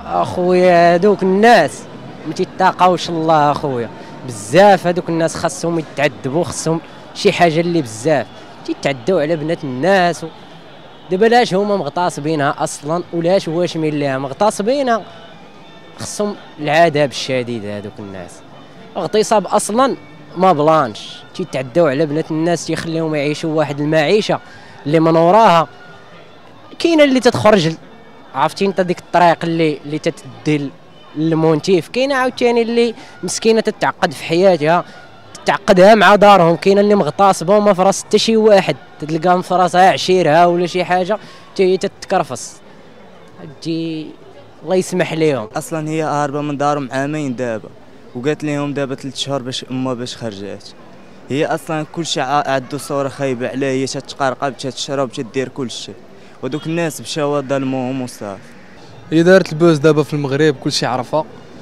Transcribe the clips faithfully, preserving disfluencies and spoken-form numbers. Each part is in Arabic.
اخويا هذوك الناس ما تيتقاوش الله اخويا بزاف. هذوك الناس خاصهم يتعذبوا، خاصهم شي حاجه اللي بزاف تيتعدوا على بنات الناس. دابا لاش هما مغتصبينها اصلا ولاش واشمين ليها مغتصبينها، خصهم العذاب الشديد. هذوك الناس اغتصاب اصلا ما بلانش، تيتعداو على بنات الناس، تيخليهم يعيشوا واحد المعيشه اللي من وراها كاينه اللي تتخرج. عرفتي انت ديك الطريق اللي اللي تتدي للمونتيف، كاينه عاوتاني اللي مسكينه تتعقد في حياتها، تعقدها مع دارهم. كاينه اللي مغتصبه وما في راس حتى شي واحد، تلقاها في راسها عشيرها ولا شي حاجه حتى هي تتكرفص. تجي الله يسمح ليهم. اصلا هي هاربه من دارهم عامين دابا، وقالت لهم دابا ثلاث شهور باش امها باش خرجات. هي اصلا كلشي عندو صوره خايبه عليها، هي تتقرقب تتشرب تدير كلشي، ودوك الناس مشاو ظلموهم وصافي. هي دارت البوز دابا في المغرب كلشي عرفها.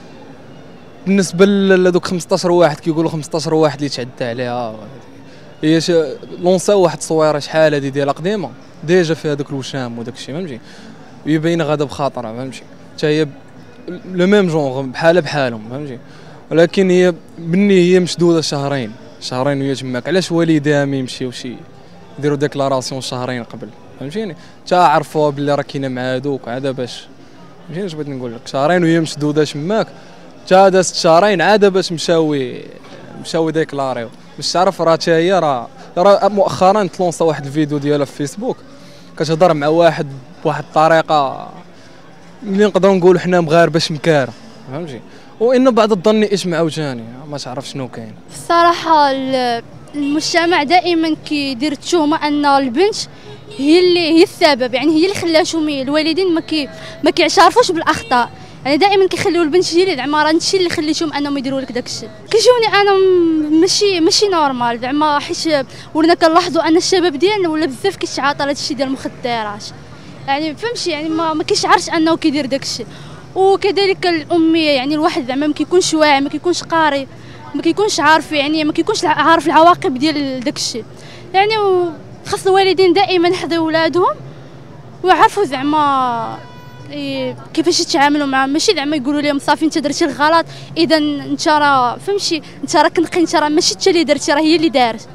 بالنسبه لهذوك خمسطاش واحد كيقولوا خمسطاش واحد اللي تعدى عليها، هي لونساو واحد التصويره شحال هذه ديالها قديمه ديجا فيها داك الوشام وداك الشيء فهمتي، هي باينه غادا بخاطرها فهمتي، حتى هي لو ميم جونغ بحالها بحالهم فهمتي. ولكن هي بني هي مشدوده شهرين شهرين وهي تماك. علاش والديها ما يمشيو شي يديروا ديكلاراسيون شهرين قبل فهمتيني، حتى عرفوها بلي راه كاينه مع هذوك عاد باش فهمتيني اش بغيت نقول لك. شهرين وهي مشدوده تماك، حتى دازت شهرين عاد باش مشاوي مشاوي ديكلاريو باش تعرف. راه حتى هي راه راه مؤخرا تلونسا واحد الفيديو ديالها في فيسبوك كتهضر مع واحد بواحد الطريقه اللي نقدروا نقولوا حنا مغاربه شمكاره فهمتي. وان بعض الظن ايش عاوتاني ما تعرف شنو كاين. الصراحه المجتمع دائما كيدير التهمه ان البنت هي اللي هي السبب، يعني هي اللي خلاتهم الوالدين ما كي ما كيعترفوش بالاخطاء، يعني دائما كيخليو البنت هي اللي زعما راه انت اللي خليتهم انهم يديروا لك داك الشيء. كيجوني انا ماشي ماشي نورمال زعما، حيت ولنا كنلاحظوا ان الشباب ديالنا ولا بزاف كيتعاطى هذا الشيء ديال المخدرات، يعني فهمتي يعني ما, ما كيشعرش انه كيدير داك الشيء. وكذلك الاميه، يعني الواحد زعما ما كيكونش واعي، ما كيكونش قاري، ما كيكونش عارف، يعني ما كيكونش عارف العواقب ديال داك الشيء. يعني خاص الوالدين دائما يحضروا ولادهم ويعرفوا زعما إيه كيفاش يتعاملوا معاه، ماشي زعما يقولوا لهم صافي انت درتي الغلط اذا انت راه فهمتي انت راك نقي، انت راه ماشي انت اللي درتي، راه هي اللي دارت.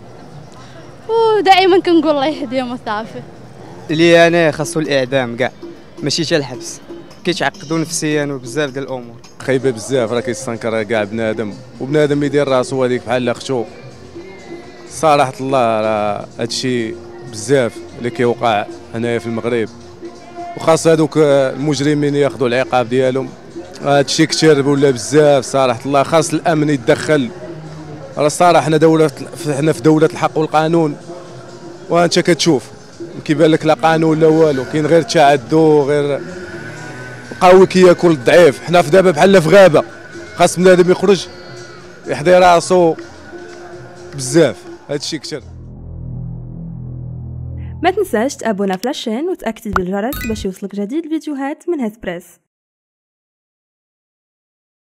ودائما كنقول الله يهديهم وصافي. اللي انا خاصو الاعدام كاع ماشي حتى الحبس، كيتعقدوا نفسيا وبزاف ديال الامور خايبه بزاف. راه كيستنكر كاع بنادم، وبنادم يدير راسو هذيك بحال اختو. صراحه الله راه هادشي بزاف اللي كيوقع هنايا في المغرب، وخاص هذوك المجرمين ياخذوا العقاب ديالهم. هادشي كثير ولا بزاف صراحه الله. خاص الامن يتدخل. راه الصراحه حنا دوله حنا في دوله الحق والقانون، وانت كتشوف كيبان لك لا قانون لا والو، كاين غير تعدو، غير القوي كياكل الضعيف. حنا في دابا بحال في غابه، خاص بنادم يخرج يحضي راسو بزاف. هادشي كثير. ما تنساش تابونا في لاشين وتاكتب الجرس باش يوصلك جديد الفيديوهات من هسبريس.